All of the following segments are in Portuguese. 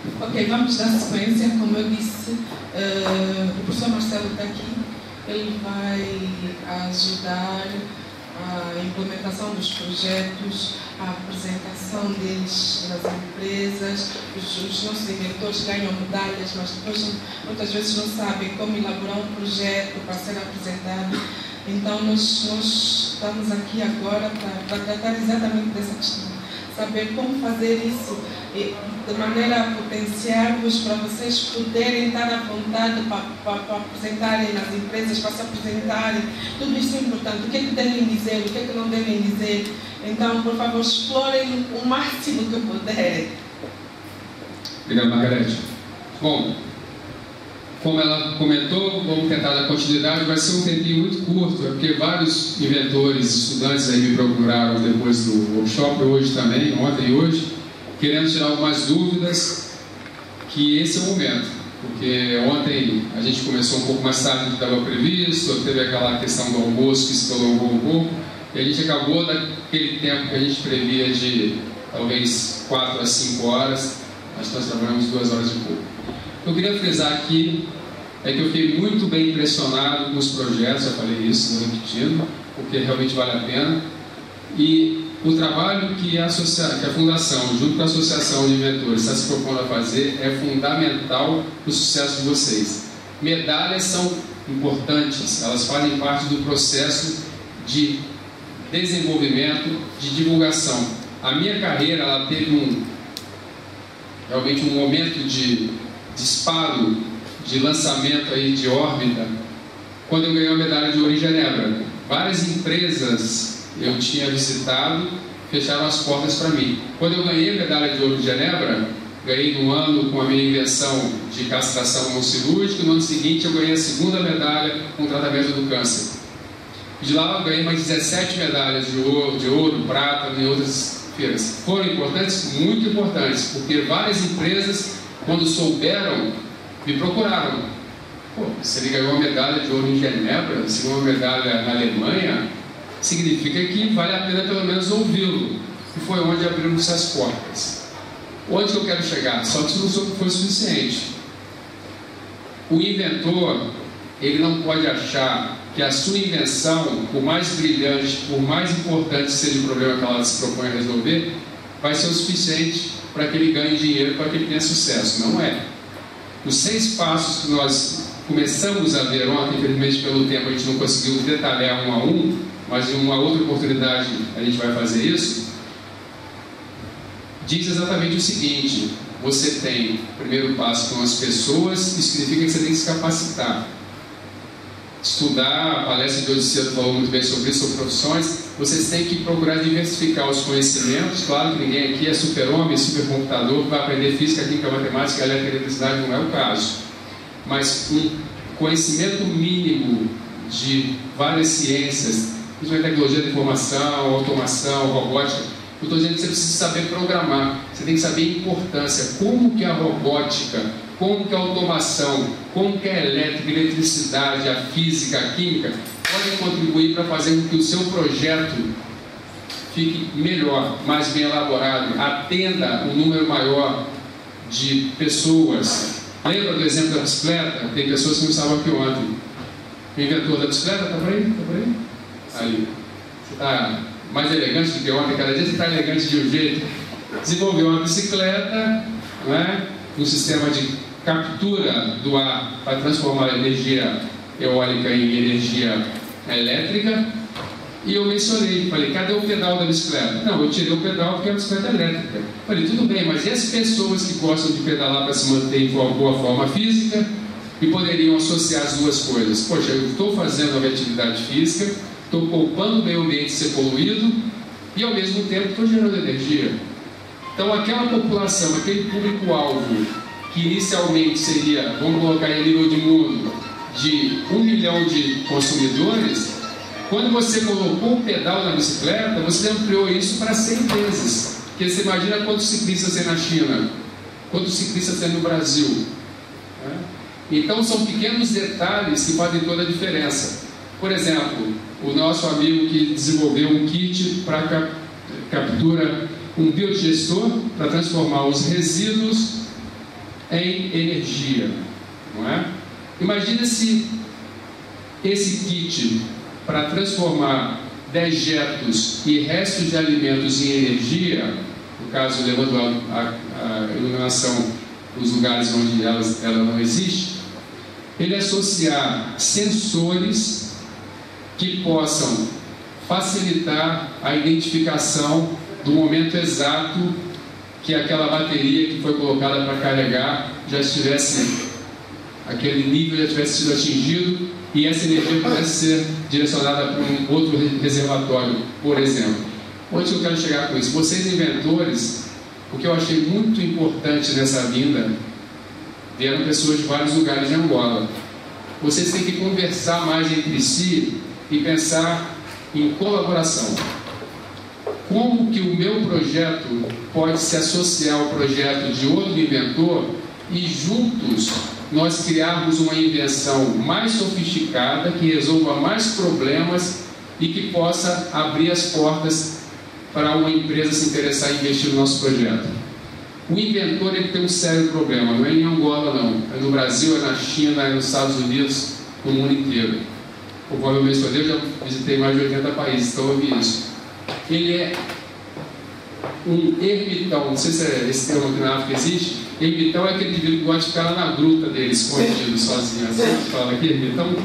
Ok, vamos dar sequência. Como eu disse, o professor Marcelo está aqui. Ele vai ajudar a implementação dos projetos, a apresentação deles nas empresas. Os nossos inventores ganham medalhas, mas depois muitas vezes não sabem como elaborar um projeto para ser apresentado. Então nós estamos aqui agora para tratar exatamente dessa questão. Saber como fazer isso de maneira a potenciar-vos para vocês poderem estar à vontade para apresentarem nas empresas, para se apresentarem. Tudo isso é importante. O que é que devem dizer, o que é que não devem dizer. Então, por favor, explorem o máximo que puderem. Obrigado, Margarete. Bom, como ela comentou, vamos tentar dar continuidade. Vai ser um tempinho muito curto, porque vários inventores, estudantes aí me procuraram depois do workshop, hoje também, ontem e hoje, querendo tirar algumas dúvidas, que esse é o momento. Porque ontem a gente começou um pouco mais tarde do que estava previsto, teve aquela questão do almoço que se prolongou um pouco, e a gente acabou daquele tempo que a gente previa de talvez 4 a 5 horas, acho que nós trabalhamos 2 horas e pouco. Eu queria frisar aqui que eu fiquei muito bem impressionado com os projetos, já falei isso, não repetindo, porque realmente vale a pena. E o trabalho que a Fundação, junto com a Associação de Inventores, está se propondo a fazer é fundamental para o sucesso de vocês. Medalhas são importantes, elas fazem parte do processo de desenvolvimento, de divulgação. A minha carreira, ela teve realmente um momento de disparo, de lançamento aí de órbita, quando eu ganhei a medalha de ouro em Genebra. Várias empresas eu tinha visitado, fecharam as portas para mim. Quando eu ganhei a medalha de ouro de Genebra, ganhei no ano com a minha invenção de castração não cirúrgica, no ano seguinte eu ganhei a segunda medalha com o tratamento do câncer. De lá eu ganhei mais 17 medalhas de ouro, prata e outras feiras. Foram importantes? Muito importantes, porque várias empresas, quando souberam, me procuraram. Pô, se ele ganhou uma medalha de ouro em Genebra, se ganhou uma medalha na Alemanha, significa que vale a pena pelo menos ouvi-lo. E foi onde abrimos as portas. Onde que eu quero chegar? Só que isso não foi suficiente. O inventor, ele não pode achar que a sua invenção, por mais brilhante, por mais importante seja o problema que ela se propõe a resolver, vai ser o suficiente para que ele ganhe dinheiro, para que ele tenha sucesso. Não é. Os 6 passos que nós começamos a ver ontem, infelizmente pelo tempo a gente não conseguiu detalhar um a um, mas em uma outra oportunidade a gente vai fazer isso, diz exatamente o seguinte: você tem o primeiro passo com as pessoas, isso significa que você tem que se capacitar. Estudar, a palestra de hoje cedo falou muito bem sobre isso, sobre profissões. Vocês têm que procurar diversificar os conhecimentos. Claro que ninguém aqui é super-homem, supercomputador, vai aprender física, química, matemática, elétrica e eletricidade, não é o caso. Mas um conhecimento mínimo de várias ciências, principalmente tecnologia da informação, automação, robótica. Eu estou dizendo que você precisa saber programar, você tem que saber a importância, como que a robótica, como que a automação, como que a elétrica, a eletricidade, a física, a química podem contribuir para fazer com que o seu projeto fique melhor, mais bem elaborado, atenda um número maior de pessoas. Lembra do exemplo da bicicleta? Tem pessoas que não estavam aqui ontem. O inventor da bicicleta, está por aí? Está por aí? Ali. Você está mais elegante do que ontem, cada dia você está elegante de um jeito. Desenvolveu uma bicicleta, não é? Um sistema de captura do ar para transformar a energia eólica em energia elétrica. E eu mencionei, falei, cadê o pedal da bicicleta? Não, eu tirei o pedal porque a bicicleta é elétrica. Falei, tudo bem, mas e as pessoas que gostam de pedalar para se manter em boa forma física e poderiam associar as duas coisas? Poxa, eu estou fazendo uma atividade física, estou poupando o meio ambiente de ser poluído e ao mesmo tempo estou gerando energia. Então aquela população, aquele público-alvo que inicialmente seria, vamos colocar em nível de mundo, de 1 milhão de consumidores, quando você colocou o pedal na bicicleta, você ampliou isso para 100 vezes. Porque você imagina quantos ciclistas tem na China, quantos ciclistas tem no Brasil. Né? Então são pequenos detalhes que fazem toda a diferença. Por exemplo, o nosso amigo que desenvolveu um kit para captura, um biodigestor para transformar os resíduos em energia, não é? Imagina se esse kit para transformar dejetos e restos de alimentos em energia, no caso levando a iluminação dos lugares onde ela não existe, ele associar sensores que possam facilitar a identificação do momento exato que aquela bateria que foi colocada para carregar já estivesse, aquele nível já tivesse sido atingido e essa energia pudesse ser direcionada para um outro reservatório, por exemplo. Onde eu quero chegar com isso? Vocês inventores, o que eu achei muito importante nessa vinda, vieram pessoas de vários lugares de Angola. Vocês têm que conversar mais entre si e pensar em colaboração. Como que o meu projeto pode se associar ao projeto de outro inventor e juntos nós criarmos uma invenção mais sofisticada, que resolva mais problemas e que possa abrir as portas para uma empresa se interessar em investir no nosso projeto. O inventor ele tem um sério problema, não é em Angola não, é no Brasil, é na China, é nos Estados Unidos, no mundo inteiro. Conforme eu mencionei, eu já visitei mais de 80 países, então eu vi isso. Ele é um ermitão, não sei se esse termo aqui na África existe. Ermitão é aquele indivíduo que gosta de ficar lá na gruta dele, escondido, sozinho, assim, que fala aqui, ermitão.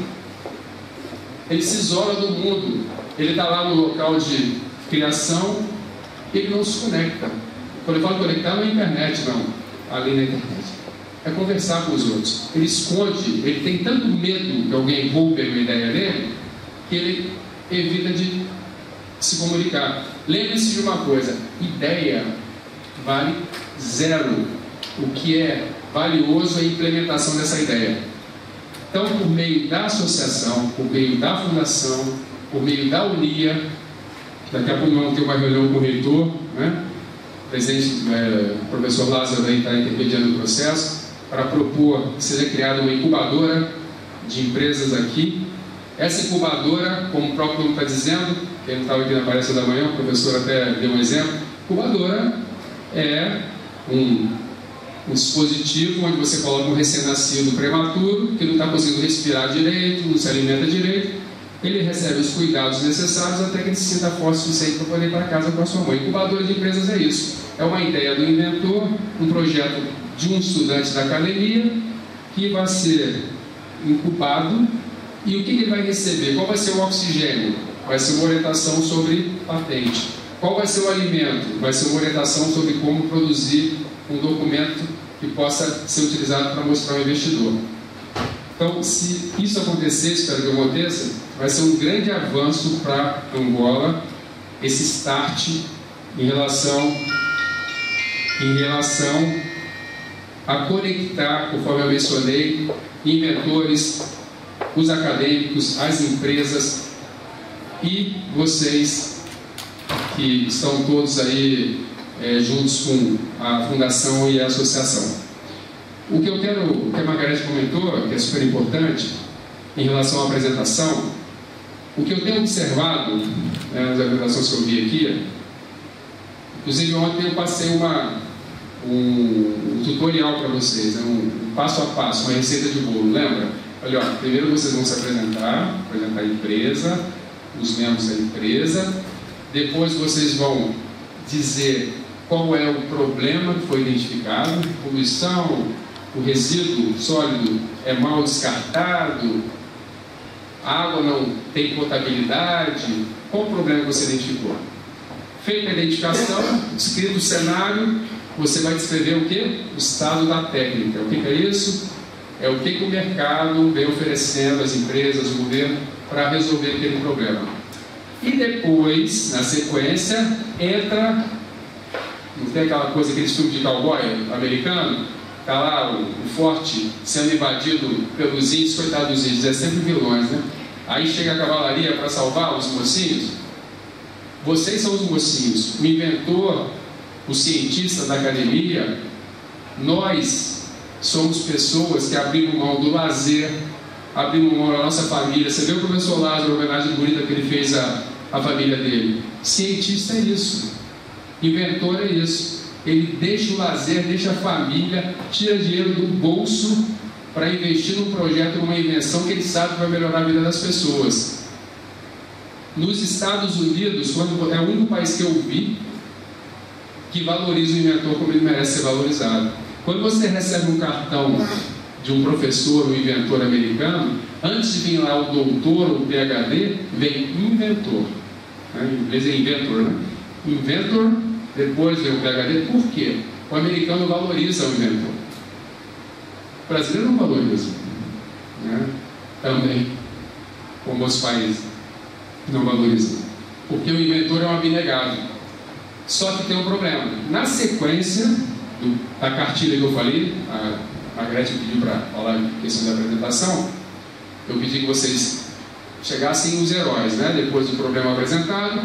Ele se isola do mundo, ele está lá no local de criação, ele não se conecta. Quando eu falo conectar, não é internet, não, ali na internet. É conversar com os outros. Ele esconde, ele tem tanto medo que alguém roube uma ideia dele, que ele evita de se comunicar. Lembre-se de uma coisa: ideia vale zero. O que é valioso é a implementação dessa ideia. Então, por meio da associação, por meio da fundação, por meio da UNIA, daqui a pouco vamos ter uma reunião com o reitor, né? O presidente, o professor Lázaro aí está intermediando o processo, para propor que seja criada uma incubadora de empresas aqui. Essa incubadora, como o próprio nome está dizendo, quem não estava aqui na palestra da manhã, o professor até deu um exemplo, incubadora é um dispositivo onde você coloca um recém-nascido prematuro, que não está conseguindo respirar direito, não se alimenta direito, ele recebe os cuidados necessários até que ele se sinta forte o suficiente para poder ir para casa com a sua mãe. Incubadora de empresas é isso. É uma ideia do inventor, um projeto de um estudante da academia que vai ser incubado. E o que ele vai receber? Qual vai ser o oxigênio? Vai ser uma orientação sobre patente. Qual vai ser o alimento? Vai ser uma orientação sobre como produzir um documento que possa ser utilizado para mostrar ao investidor. Então, se isso acontecer, espero que aconteça, vai ser um grande avanço para Angola, esse start em relação a conectar, conforme eu mencionei, inventores, os acadêmicos, as empresas e vocês que estão todos aí juntos com a fundação e a associação. O que a Margareth comentou, que é super importante, em relação à apresentação, o que eu tenho observado nas apresentações que eu vi aqui, inclusive ontem eu passei um tutorial para vocês, um passo a passo, uma receita de bolo, lembra? Olha, primeiro vocês vão se apresentar a empresa, os membros da empresa, depois vocês vão dizer qual é o problema que foi identificado, poluição, o resíduo sólido é mal descartado, a água não tem potabilidade, qual o problema que você identificou? Feita a identificação, descrito o cenário, você vai descrever o que? O estado da técnica. O que é isso? É o que o mercado vem oferecendo às empresas, o governo, para resolver aquele problema. E depois, na sequência, entra, não tem aquela coisa, aquele filme de cowboy americano, está lá o forte sendo invadido pelos índios, coitados dos índios, é sempre vilões, né? Aí chega a cavalaria para salvar os mocinhos. Vocês são os mocinhos, o inventor, o cientista da academia, nós somos pessoas que abrimos mão do lazer, abrimos mão da nossa família. Você vê o professor Lázaro, a homenagem bonita que ele fez à família dele. Cientista é isso, inventor é isso. ele deixa o lazer, deixa a família, tira dinheiro do bolso para investir num projeto, numa invenção que ele sabe que vai melhorar a vida das pessoas. Nos Estados Unidos, é o único país que eu vi que valoriza o inventor como ele merece ser valorizado. Quando você recebe um cartão de um professor, um inventor americano, antes de vir lá o doutor ou o PhD, vem inventor. Em inglês é inventor, né? Inventor, depois vem o PhD. Por quê? O americano valoriza o inventor. O brasileiro não valoriza, né? Também, como os países não valorizam. Porque o inventor é um abnegado. Só que tem um problema. Na sequência da cartilha que eu falei, a Gretchen pediu para falar a questão da apresentação, eu pedi que vocês chegassem os heróis, né? Depois do problema apresentado,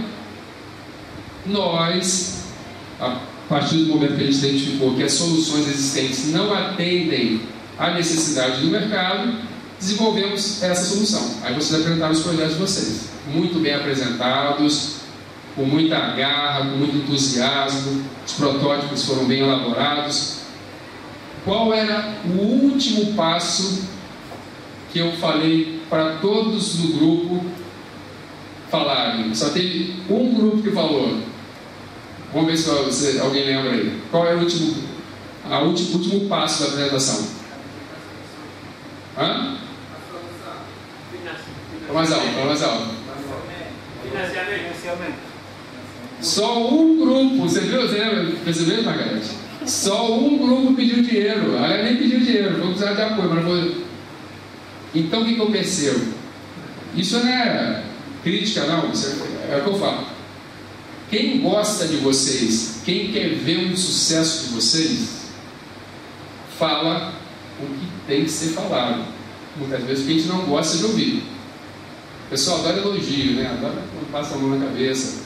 nós, a partir do momento que a gente identificou que as soluções existentes não atendem à necessidade do mercado, desenvolvemos essa solução. Aí vocês apresentaram os projetos de vocês, muito bem apresentados, com muita garra, com muito entusiasmo, os protótipos foram bem elaborados. Qual era o último passo que eu falei para todos do grupo falarem? Só teve um grupo que falou. Vamos ver se alguém lembra aí. Qual era o último passo da apresentação? Hã? Mais alto, mais alto. Só um grupo, você viu? Você percebeu, Margarete? Só um grupo pediu dinheiro. Ela nem pediu dinheiro, vou precisar de apoio, mas vou... Então o que eu percebo? Isso não é crítica, não, isso é o que eu falo. Quem gosta de vocês, quem quer ver um sucesso de vocês, fala o que tem que ser falado. Muitas vezes a gente não gosta de ouvir. O pessoal adora elogio, né? Adora quando passa a mão na cabeça.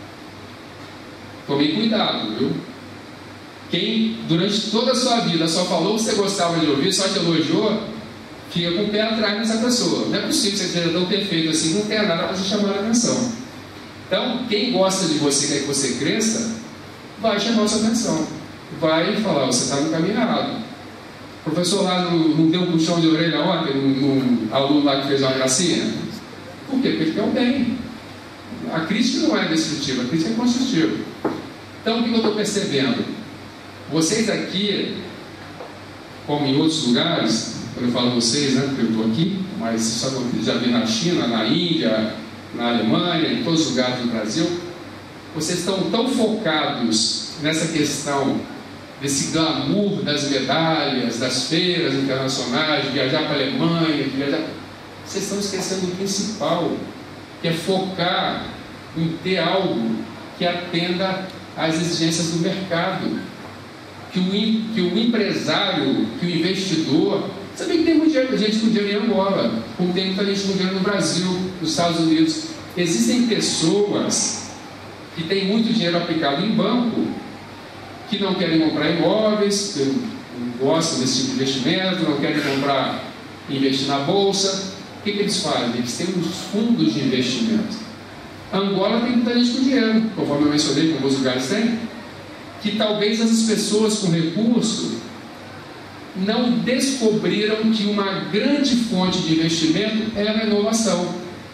Tome cuidado, viu? Quem durante toda a sua vida só falou o que você gostava de ouvir, só te elogiou, fica com o pé atrás dessa pessoa. Não é possível que você seja tão perfeito assim, não tenha nada para te chamar a atenção. Então, quem gosta de você, quer que você cresça, vai chamar a sua atenção. Vai falar, você está no caminho errado. O professor lá não deu um puxão de orelha ontem, num aluno lá que fez uma gracinha? Por quê? Porque ele quer o bem. A crítica não é destrutiva, a crítica é construtiva. Então, o que eu estou percebendo? Vocês aqui, como em outros lugares, quando eu falo vocês, né, porque eu estou aqui, mas só que eu já vi na China, na Índia, na Alemanha, em todos os lugares do Brasil, vocês estão tão focados nessa questão desse glamour das medalhas, das feiras internacionais, de viajar para a Alemanha, de viajar... Vocês estão esquecendo o principal, que é focar em ter algo que atenda às exigências do mercado. Que o empresário, que o investidor... Sabia que tem muita gente com dinheiro em Angola, como tem muita gente com dinheiro no Brasil, nos Estados Unidos. Existem pessoas que têm muito dinheiro aplicado em banco, que não querem comprar imóveis, que não gostam desse tipo de investimento, não querem investir na bolsa. O que eles fazem? Eles têm uns fundos de investimento. Angola tem muita gente com dinheiro, conforme eu mencionei, como alguns lugares têm, que talvez essas pessoas com recurso não descobriram que uma grande fonte de investimento é a inovação.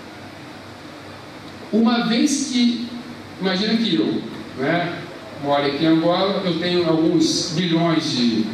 Uma vez que, imagina que eu, né, moro aqui em Angola, eu tenho alguns milhões de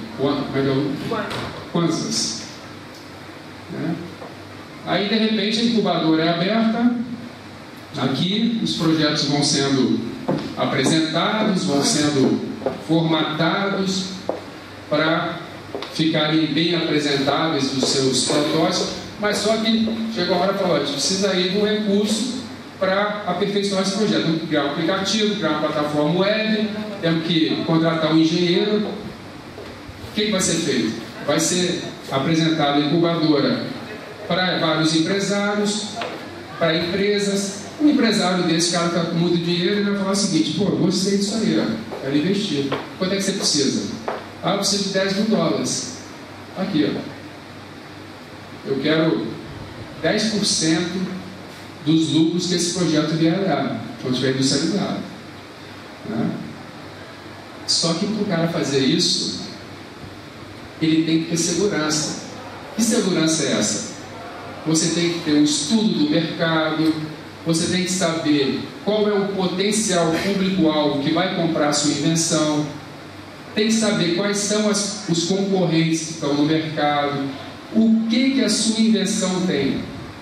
kwanzas, né? Aí de repente a incubadora é aberta, aqui os projetos vão sendo apresentados, vão sendo formatados para ficarem bem apresentáveis os seus protótipos, mas só que chegou a hora e falou, a gente precisa aí de um recurso para aperfeiçoar esse projeto. Temos que criar um aplicativo, criar uma plataforma web, temos que contratar um engenheiro. O que vai ser feito? Vai ser apresentada a incubadora para vários empresários, para empresas. Um empresário desse cara está com muito dinheiro e vai falar o seguinte, pô, eu gostei disso aí, ó, quero investir. Quanto é que você precisa? Ah, eu preciso de 10 mil dólares. Aqui, ó. Eu quero 10% dos lucros que esse projeto vier a dar, quando estiver industrializado. Né? Só que para o cara fazer isso, ele tem que ter segurança. Que segurança é essa? Você tem que ter um estudo do mercado, você tem que saber qual é o potencial público-alvo que vai comprar a sua invenção, tem que saber quais são os concorrentes que estão no mercado, o que a sua invenção tem.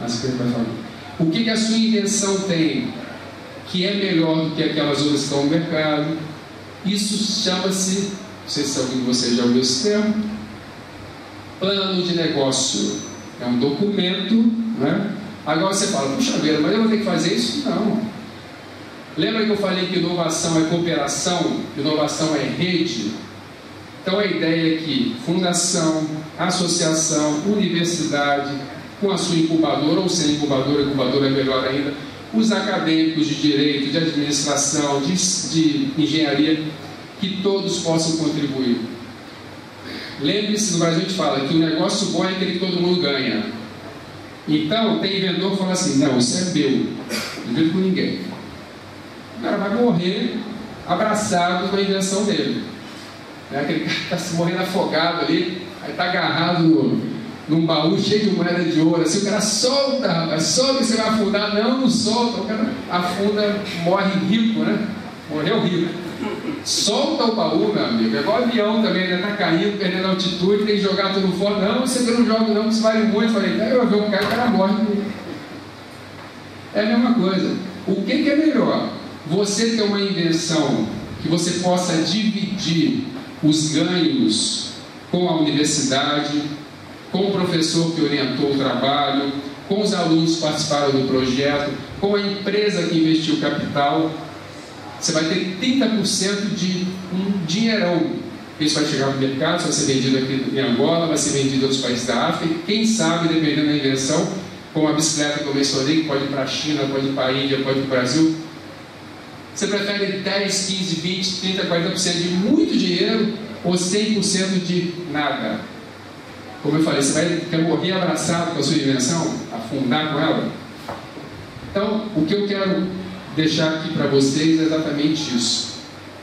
O que a sua invenção tem que é melhor do que aquelas outras que estão no mercado. Isso chama-se, não sei se alguém de vocês já ouviu esse termo, plano de negócio. É um documento, né? Agora você fala, puxa vida, mas eu vou ter que fazer isso? Não. Lembra que eu falei que inovação é cooperação, inovação é rede? Então a ideia é que fundação, associação, universidade, com a sua incubadora, ou sem incubadora é melhor ainda, os acadêmicos de direito, de administração, de engenharia, que todos possam contribuir. Lembre-se, no Brasil a gente fala que o negócio bom é aquele que todo mundo ganha. Então, tem inventor que fala assim, não, isso é meu, não divido com ninguém. O cara vai morrer abraçado com a invenção dele. Aquele cara está se morrendo afogado ali, aí está agarrado num baú cheio de moeda de ouro. Assim, o cara solta, rapaz, solta que você vai afundar. Não solta, o cara afunda, morre rico, né? Morreu rico. Solta o baú, meu amigo. É igual avião também, né? Está caindo, perdendo altitude, tem que jogar tudo fora. Não, você não joga não, que isso vale muito. Falei, o avião cai, o cara morre. É a mesma coisa. O que é melhor? Você ter uma invenção que você possa dividir os ganhos com a universidade, com o professor que orientou o trabalho, com os alunos que participaram do projeto, com a empresa que investiu o capital. Você vai ter 30% de um dinheirão. Isso vai chegar no mercado, vai ser vendido aqui em Angola, vai ser vendido em outros países da África. Quem sabe, dependendo da invenção, como a bicicleta que eu mencionei, que pode ir para a China, pode ir para a Índia, pode ir para o Brasil. Você prefere 10, 15, 20, 30, 40% de muito dinheiro ou 100% de nada? Como eu falei, você quer morrer abraçado com a sua invenção? Afundar com ela? Então, o que eu quero deixar aqui para vocês é exatamente isso.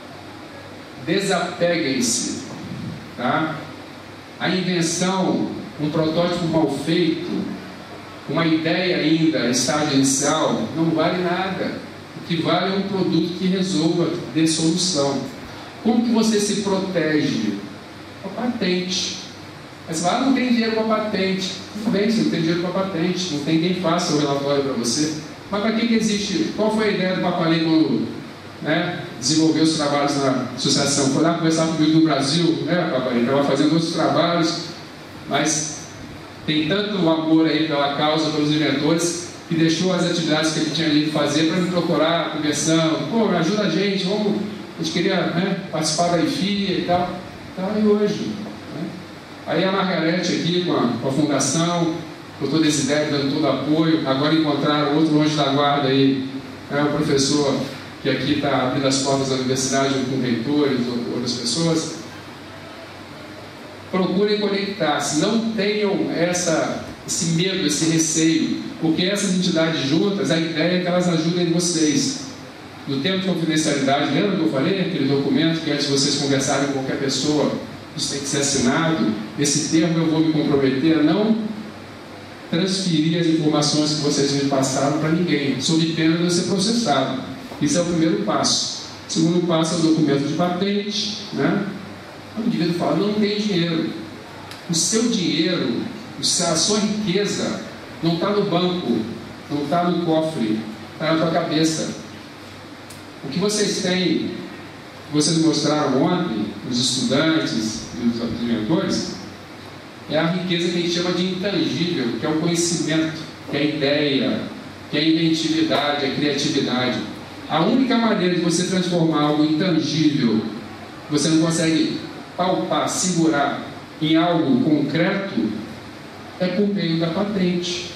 Desapeguem-se, tá? A invenção, um protótipo mal feito, uma ideia ainda, estágio inicial, não vale nada. O que vale é um produto que resolva, dê solução. Como que você se protege? Com a patente. Aí você fala, não tem dinheiro para patente. Tudo bem, você não tem dinheiro para patente, não tem quem faça o relatório para você. Mas para que existe? Qual foi a ideia do Papalei quando desenvolveu os trabalhos na associação? Foi lá conversar comigo no Brasil, Papalei? Estava fazendo outros trabalhos, mas tem tanto amor aí pela causa, pelos inventores, que deixou as atividades que ele tinha ali de fazer para me procurar, conversando. Pô, ajuda a gente, a gente queria participar da IFIA e tal. Está aí hoje. Aí a Margarete aqui com a fundação, com toda essa ideia, dando todo apoio. Agora encontraram outro anjo da guarda aí, o professor que aqui está abrindo as portas da universidade junto com reitores, outras pessoas. Procurem conectar-se, não tenham esse medo, esse receio, porque essas entidades juntas, a ideia é que elas ajudem vocês. No tempo de confidencialidade, lembra que eu falei? Aquele documento que antes de vocês conversarem com qualquer pessoa, isso tem que ser assinado. Esse termo eu vou me comprometer a não transferir as informações que vocês me passaram para ninguém, sob pena de eu ser processado. Isso é o primeiro passo. O segundo passo é o documento de patente, O indivíduo fala, não tem dinheiro. O seu dinheiro, a sua riqueza não está no banco, não está no cofre, está na tua cabeça. O que vocês têm, vocês mostraram ontem, os estudantes e os inventores, é a riqueza que a gente chama de intangível, que é o conhecimento, que é a ideia, que é a inventividade, a criatividade. A única maneira de você transformar algo intangível, você não consegue palpar, segurar em algo concreto, é por meio da patente.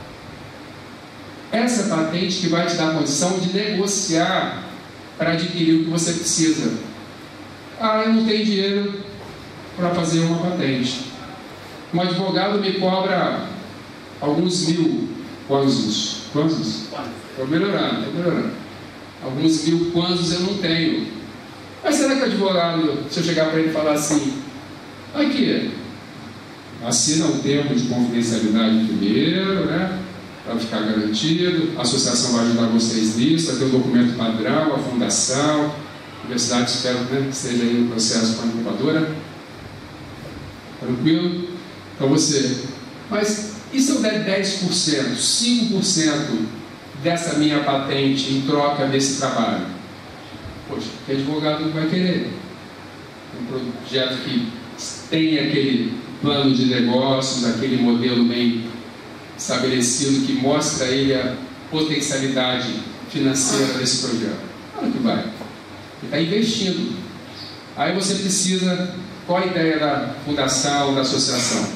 Essa patente que vai te dar a condição de negociar para adquirir o que você precisa. Eu não tenho dinheiro para fazer uma patente. Um advogado me cobra alguns mil kwanzas. Estou melhorando. Alguns mil kwanzas eu não tenho. Mas será que o advogado, se eu chegar para ele e falar assim, aqui, assina um termo de confidencialidade primeiro, né? Para ficar garantido, a associação vai ajudar vocês nisso, vai ter o documento padrão, a fundação, a universidade, espero, né, que esteja aí no processo com a incubadora. Tranquilo? Então você, mas e se eu der 10%, 5% dessa minha patente em troca desse trabalho? Poxa, que advogado não vai querer? Um projeto que tem aquele plano de negócios, aquele modelo bem estabelecido que mostra a ele a potencialidade financeira desse projeto. Claro que vai. Ele está investindo. Aí você precisa, qual a ideia da fundação, da associação?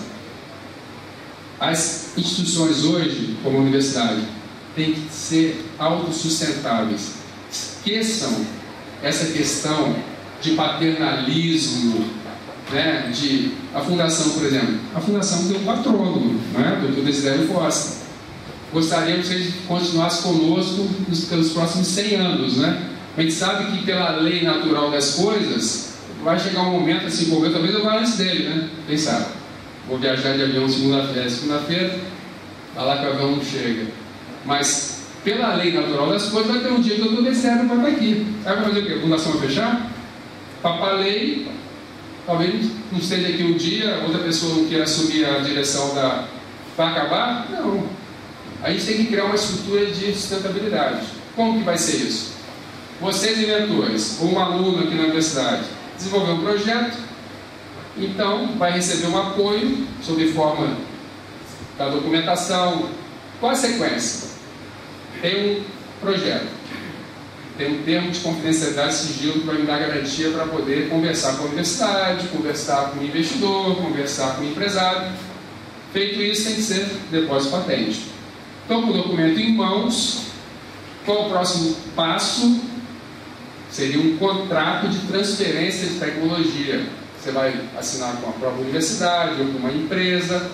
As instituições hoje, como a universidade, têm que ser autossustentáveis. Esqueçam essa questão de paternalismo, né, a fundação, por exemplo. A fundação tem um patrono, né, Dr. Desidério Costa. Gostaríamos que ele continuasse conosco pelos próximos 100 anos, né? A gente sabe que pela lei natural das coisas, vai chegar um momento assim, talvez eu vá antes dele, né? Quem sabe? Vou viajar de avião segunda-feira, vai lá que o avião não chega. Mas pela lei natural das coisas, vai ter um dia que o Dr. Desidério vai estar aqui. Aí vai fazer o quê? A fundação vai fechar? Papar lei. Talvez não esteja aqui um dia, outra pessoa não queira assumir a direção da... Vai acabar? Não. A gente tem que criar uma estrutura de sustentabilidade. Como que vai ser isso? Vocês, inventores, ou um aluno aqui na universidade, desenvolver um projeto, então vai receber um apoio sob forma da documentação. Qual a sequência? Tem um projeto. Tem um termo de confidencialidade e sigilo para me dar garantia para poder conversar com a universidade, conversar com o investidor, conversar com o empresário. Feito isso, tem que ser depósito patente. Então, com o documento em mãos, qual o próximo passo? Seria um contrato de transferência de tecnologia. Você vai assinar com a própria universidade ou com uma empresa.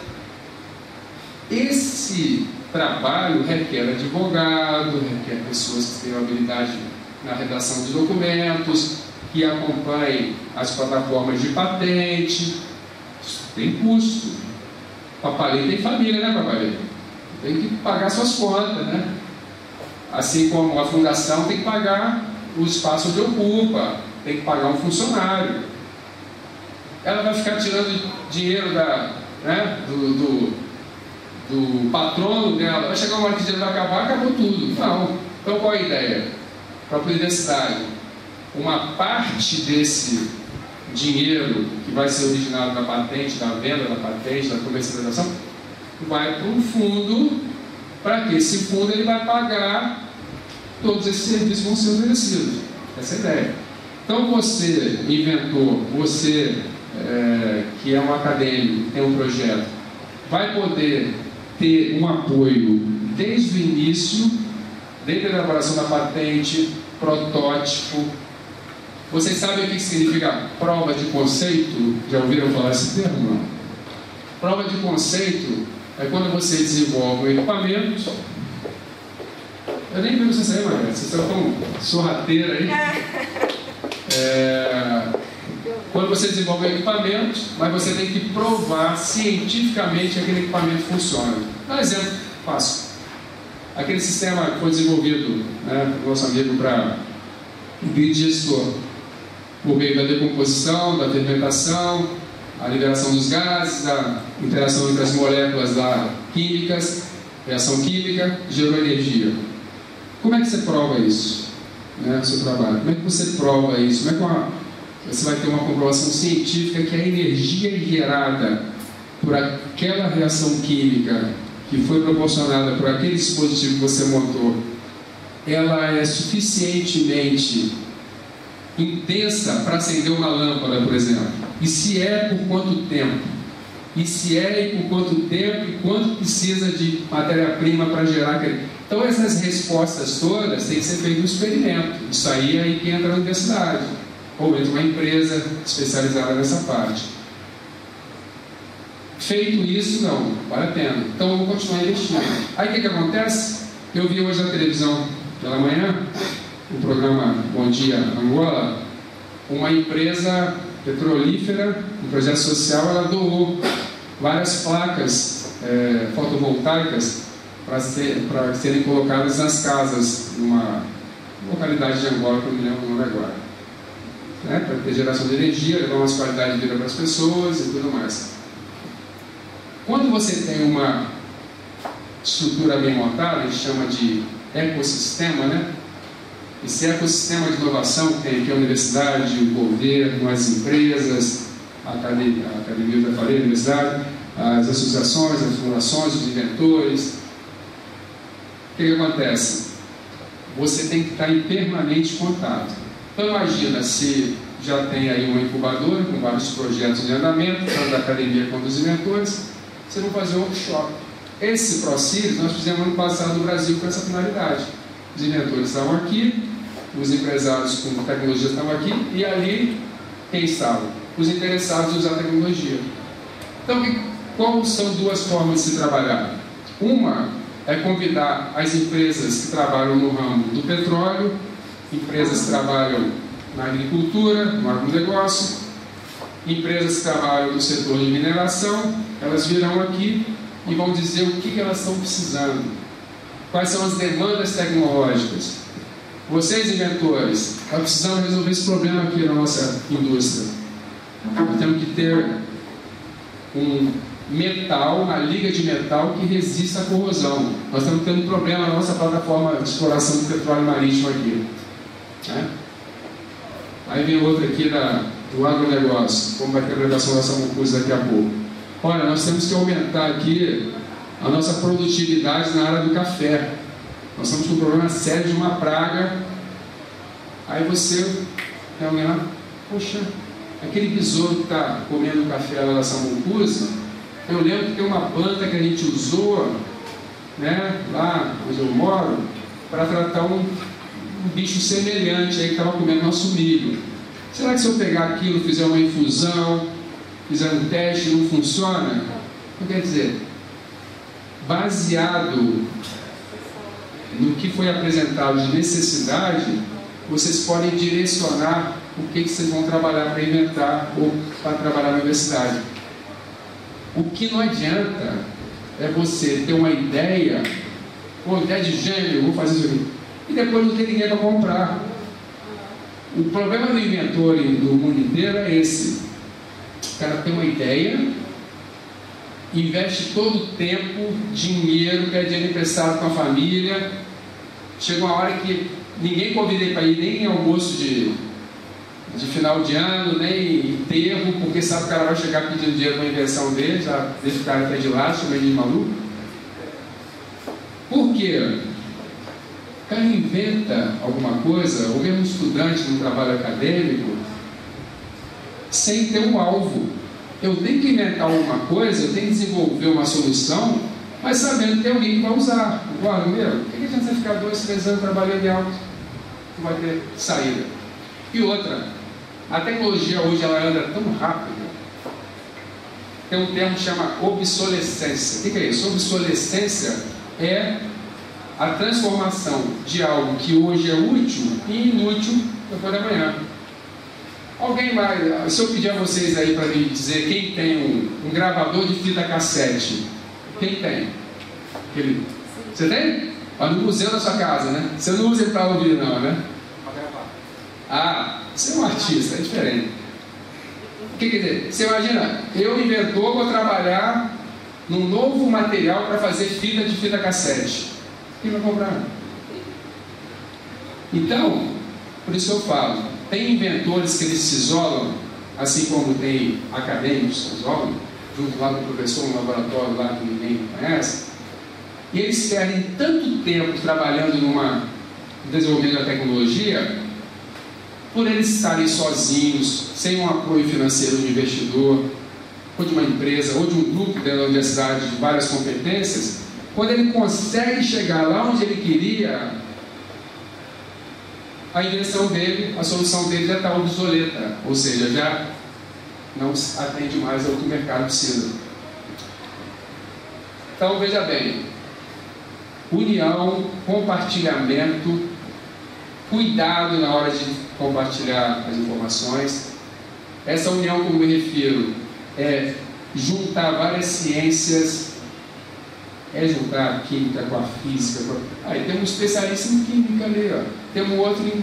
Esse trabalho requer advogado, requer pessoas que tenham habilidade na redação de documentos, que acompanhem as plataformas de patente. Isso tem custo. Papalê tem família, né, Papalê? Tem que pagar suas contas, né? Assim como a fundação tem que pagar o espaço onde ocupa, tem que pagar um funcionário. Ela vai ficar tirando dinheiro do patrono dela, vai chegar uma hora que o dinheiro vai acabar, acabou tudo. Não. Então qual é a ideia? Para a universidade, uma parte desse dinheiro que vai ser originado da patente, da venda da patente, da comercialização, vai para um fundo, para que esse fundo ele vai pagar todos esses serviços que vão ser oferecidos. Essa é a ideia. Então você, inventor, você que é um acadêmico, tem um projeto, vai poder ter um apoio desde o início, desde a elaboração da patente, protótipo. Vocês sabem o que significa prova de conceito? Já ouviram falar esse termo? Não? Prova de conceito é quando você desenvolve um equipamento. Eu nem vi vocês aí, Maria. Vocês estão tão sorrateira aí. Quando você desenvolve um equipamento, mas você tem que provar cientificamente que aquele equipamento funciona. Dá um exemplo fácil. Aquele sistema que foi desenvolvido, né, pelo nosso amigo para o biodigestor, por meio da decomposição, da fermentação, a liberação dos gases, a interação entre as moléculas químicas, reação química, gerou energia. Como é que você prova isso, né, no seu trabalho? Como é que você prova isso? Como é que você vai ter uma comprovação científica que a energia gerada por aquela reação química que foi proporcionada por aquele dispositivo que você montou, ela é suficientemente intensa para acender uma lâmpada, por exemplo? E se é, por quanto tempo? E se é, e por quanto tempo? E quanto precisa de matéria-prima para gerar aquele... Então essas respostas todas têm que ser feito no experimento. Isso aí é aí que entra a universidade, ou mesmo uma empresa especializada nessa parte. Feito isso, não, vale a pena. Então eu vou continuar investindo. Aí o que acontece? Eu vi hoje na televisão pela manhã o programa Bom Dia Angola, uma empresa petrolífera, um projeto social, ela doou várias placas fotovoltaicas para serem colocadas nas casas, numa localidade de Angola, que eu não me lembro o nome agora, né? Para ter geração de energia, levar uma qualidade de vida para as pessoas e tudo mais. Quando você tem uma estrutura bem montada, a gente chama de ecossistema, né? Esse ecossistema de inovação que tem aqui a universidade, o governo, as empresas, a academia, eu já falei, a universidade, as associações, as fundações, os inventores. O que acontece? Você tem que estar em permanente contato. Então imagina se já tem aí uma incubadora com vários projetos em andamento, tanto da academia quanto dos inventores, você vai fazer um workshop. Esse ProCírios nós fizemos ano passado no Brasil com essa finalidade. Os inventores estavam aqui, os empresários com tecnologia estavam aqui, e ali quem estava? Os interessados em usar a tecnologia. Então, quais são duas formas de se trabalhar? Uma é convidar as empresas que trabalham no ramo do petróleo, empresas que trabalham na agricultura, no agronegócio, empresas que trabalham no setor de mineração, elas virão aqui e vão dizer o que elas estão precisando, quais são as demandas tecnológicas. Vocês, inventores, nós precisamos resolver esse problema aqui na nossa indústria. Nós temos que ter um metal, uma liga de metal que resista à corrosão. Nós estamos tendo um problema na nossa plataforma de exploração de petróleo marítimo aqui, né? Aí vem outra aqui do agronegócio, como vai ter a apresentação da Samucus daqui a pouco. Olha, nós temos que aumentar aqui a nossa produtividade na área do café. Nós estamos com um problema sério de uma praga. Aí você tem alguém lá, poxa, aquele besouro que está comendo o café lá da Samucus, eu lembro que tem uma planta que a gente usou, né, lá onde eu moro, para tratar um bicho semelhante aí que estava comendo nosso milho. Será que se eu pegar aquilo, fizer uma infusão, fizer um teste, não funciona? Não quer dizer, baseado no que foi apresentado de necessidade, vocês podem direcionar o que vocês vão trabalhar para inventar ou para trabalhar na universidade. O que não adianta é você ter uma ideia, uma ideia de gênio, vou fazer isso aqui, e depois não ter ninguém para comprar. O problema do inventor do mundo inteiro é esse. O cara tem uma ideia, investe todo o tempo, dinheiro, pede dinheiro emprestado com a família, chega uma hora que ninguém convida ele para ir nem em almoço de final de ano, nem enterro, porque sabe que o cara vai chegar pedindo dinheiro para a invenção dele, já deixa o cara até de lado, chama ele de maluco. Por quê? O cara inventa alguma coisa, ou mesmo um estudante num trabalho acadêmico, sem ter um alvo. Eu tenho que inventar alguma coisa, eu tenho que desenvolver uma solução, mas sabendo que tem alguém que vai usar. Agora, meu, por que a gente vai ficar 2, 3 anos trabalhando em algo? Não vai ter saída. E outra, a tecnologia hoje ela anda tão rápido. Tem um termo que chama obsolescência. O que é isso? Obsolescência é a transformação de algo que hoje é útil e inútil depois da manhã. Alguém mais, se eu pedir a vocês aí para me dizer quem tem um gravador de fita cassete, quem tem? Você tem? No museu da sua casa, né? Você não usa ele para ouvir não, né? Para gravar. Ah, você é um artista, é diferente. O que quer dizer? Você imagina, eu inventor, vou trabalhar num novo material para fazer fita de fita cassete. Quem vai comprar? Então, por isso eu falo, tem inventores que eles se isolam, assim como tem acadêmicos que se isolam, junto lá com o professor no laboratório lá que ninguém conhece, e eles perdem tanto tempo trabalhando no desenvolvimento da tecnologia, por eles estarem sozinhos, sem um apoio financeiro de investidor, ou de uma empresa, ou de um grupo dentro da universidade de várias competências. Quando ele consegue chegar lá onde ele queria, a invenção dele, a solução dele já está obsoleta, ou seja, já não atende mais ao que o mercado precisa. Então, veja bem, união, compartilhamento, cuidado na hora de compartilhar as informações. Essa união, como me refiro, é juntar várias ciências, é juntar a química com a física. Aí tem um especialista em química ali, ó. Tem um outro em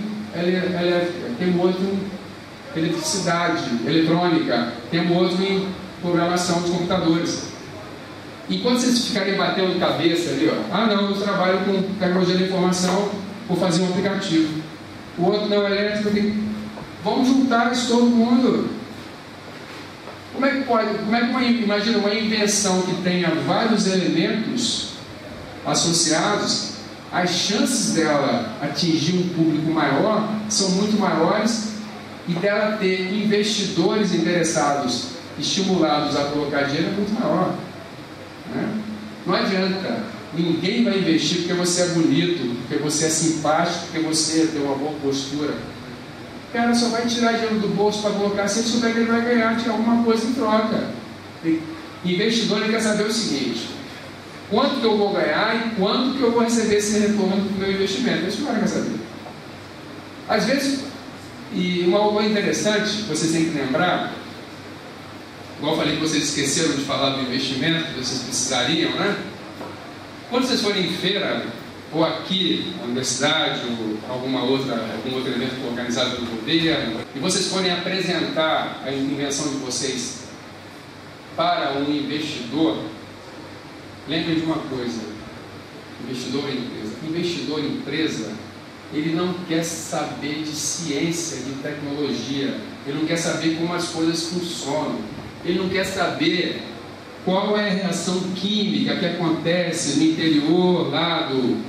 eletricidade, eletrônica, tem um outro em programação de computadores. Enquanto vocês ficarem batendo cabeça ali, ó, ah não, eu trabalho com tecnologia da informação, vou fazer um aplicativo. O outro não, elétrico, vamos juntar isso todo mundo. Como é que pode? Imagina uma invenção que tenha vários elementos associados, as chances dela atingir um público maior são muito maiores e dela ter investidores interessados, estimulados a colocar dinheiro é muito maior. Né? Não adianta, ninguém vai investir porque você é bonito, porque você é simpático, porque você tem uma boa postura. O cara só vai tirar dinheiro do bolso para colocar se ele souber que ele vai ganhar de alguma coisa em troca. Investidor ele quer saber o seguinte: quanto que eu vou ganhar e quanto que eu vou receber esse retorno do meu investimento. Isso o cara quer saber. Às vezes, e uma coisa interessante, vocês têm que lembrar, igual eu falei que vocês esqueceram de falar do investimento, que vocês precisariam, né? Quando vocês forem em feira, ou aqui na universidade, ou algum outro evento organizado pelo governo, e vocês forem apresentar a invenção de vocês para um investidor, lembrem de uma coisa: investidor em empresa, ele não quer saber de ciência, de tecnologia, ele não quer saber como as coisas funcionam, ele não quer saber qual é a reação química que acontece no interior lá do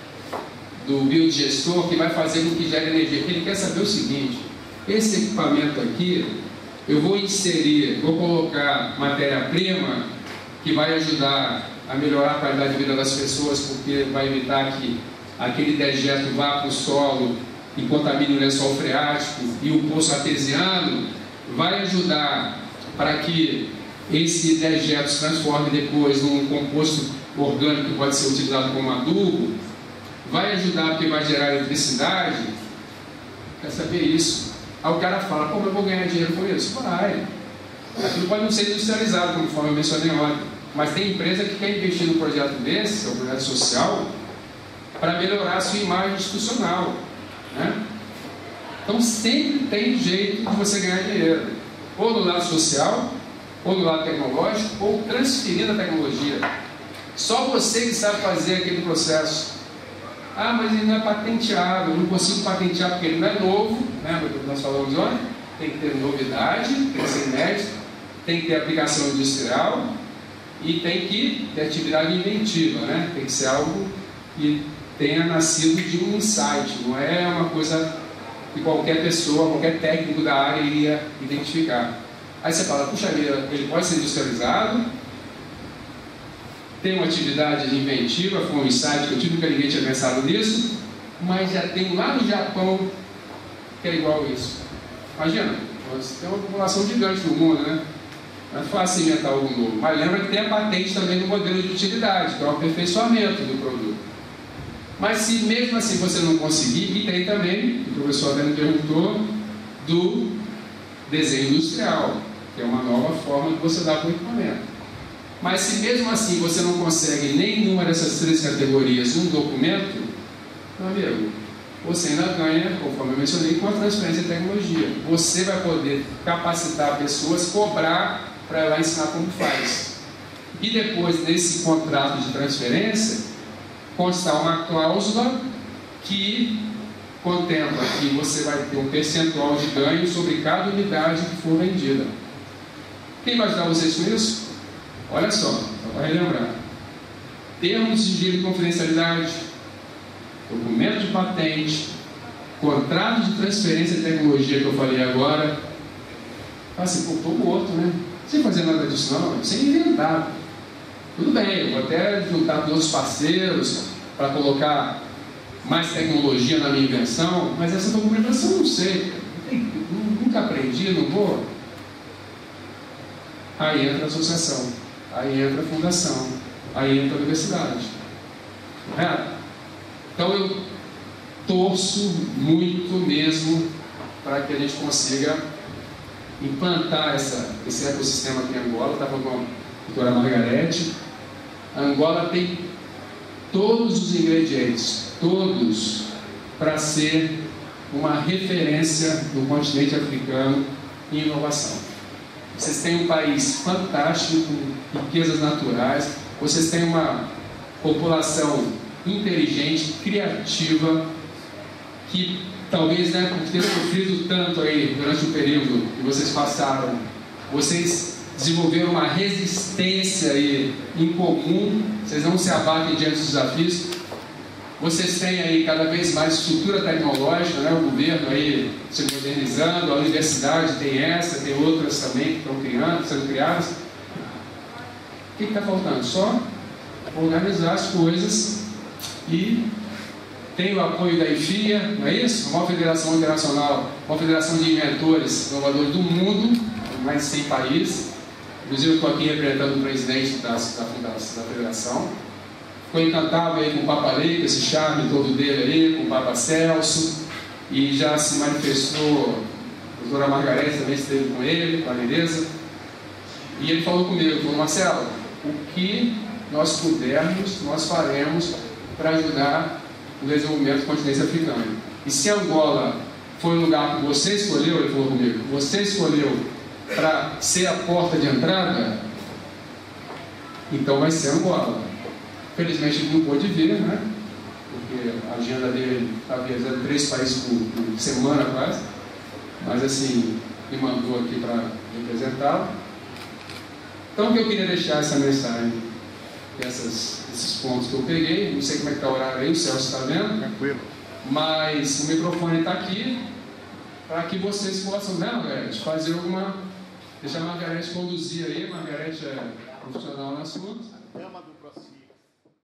biodigestor que vai fazer com que gere energia. Ele quer saber o seguinte: esse equipamento aqui, eu vou colocar matéria-prima que vai ajudar a melhorar a qualidade de vida das pessoas, porque vai evitar que aquele dejeto vá para o solo e contamine o lençol freático, e o poço artesiano vai ajudar para que esse dejeto se transforme depois num composto orgânico que pode ser utilizado como adubo, vai ajudar porque vai gerar eletricidade. Quer saber isso? Aí o cara fala: como eu vou ganhar dinheiro com isso? Vai. Aquilo pode não ser industrializado, conforme eu mencionei ontem, mas tem empresa que quer investir num projeto desse, que é um projeto social, para melhorar a sua imagem institucional, né? Então sempre tem jeito de você ganhar dinheiro, ou no lado social, ou no lado tecnológico, ou transferindo a tecnologia. Só você que sabe fazer aquele processo. Ah, mas ele não é patenteado, eu não consigo patentear porque ele não é novo. Lembra do que nós falamos ontem? Tem que ter novidade, tem que ser inédito, tem que ter aplicação industrial e tem que ter atividade inventiva, né? Tem que ser algo que tenha nascido de um insight, não é uma coisa que qualquer pessoa, qualquer técnico da área iria identificar. Aí você fala: puxa vida, ele pode ser industrializado, tem uma atividade inventiva, foi um insight que eu tive, nunca ninguém tinha pensado nisso, mas já tem lá no Japão que é igual a isso. Imagina, tem uma população gigante no mundo, né? Não é fácil inventar algo novo, mas lembra que tem a patente também do modelo de utilidade, que é o aperfeiçoamento do produto. Mas se mesmo assim você não conseguir, e tem também, o professor até me perguntou, do desenho industrial, que é uma nova forma que você dá para o equipamento. Mas se mesmo assim você não consegue nenhuma dessas três categorias um documento, meu amigo, você ainda ganha, conforme eu mencionei, com a transferência de tecnologia. Você vai poder capacitar pessoas, cobrar para ela ensinar como faz. E depois desse contrato de transferência, constar uma cláusula que contempla que você vai ter um percentual de ganho sobre cada unidade que for vendida. Quem vai ajudar vocês com isso? Olha só para relembrar: termos de sigilo de confidencialidade, documento de patente, contrato de transferência de tecnologia que eu falei agora. Assim, pô, estou morto, né? Sem fazer nada disso não, sem inventar. Tudo bem, eu vou até juntar todos os parceiros para colocar mais tecnologia na minha invenção, mas essa documentação eu não sei, nunca aprendi, não vou. Aí entra a associação, aí entra a fundação, aí entra a universidade. Correto? Então eu torço muito mesmo para que a gente consiga implantar esse ecossistema aqui em Angola. Estava com a doutora Margarete. A Angola tem todos os ingredientes, todos, para ser uma referência no continente africano em inovação. Vocês têm um país fantástico, com riquezas naturais, vocês têm uma população inteligente, criativa, que talvez, né, por ter sofrido tanto aí durante o período que vocês passaram, vocês desenvolveram uma resistência aí em comum, vocês não se abatem diante dos desafios. Vocês têm aí cada vez mais estrutura tecnológica, né? O governo aí se modernizando, a universidade tem essa, tem outras também que estão sendo criadas. O que está faltando? Só organizar as coisas. E tem o apoio da IFIA, não é isso? A maior federação internacional, a maior federação de inventores inovadores do mundo, mais de 100 países. Inclusive eu estou aqui representando o presidente da federação. Ficou encantado aí com o Papa Lei, com esse charme todo dele aí, com o Papa Celso, e já se manifestou, a doutora Margarete também esteve com ele, com a Tereza, e ele falou comigo, falou: Marcelo, o que nós pudermos, nós faremos para ajudar no desenvolvimento do continente africano. E se Angola foi o lugar que você escolheu, ele falou comigo, você escolheu para ser a porta de entrada, então vai ser Angola. Felizmente ele não pôde vir, né? Porque a agenda dele está viajando 3 países por semana quase, mas assim, me mandou aqui para representá-lo. Então o que eu queria deixar essa mensagem, esses pontos que eu peguei, não sei como é que está o horário aí, o Celso está vendo? Tranquilo. Mas o microfone está aqui, para que vocês possam, né, Margarete, fazer alguma... Deixar a Margarete conduzir aí, a Margarete é profissional no assunto.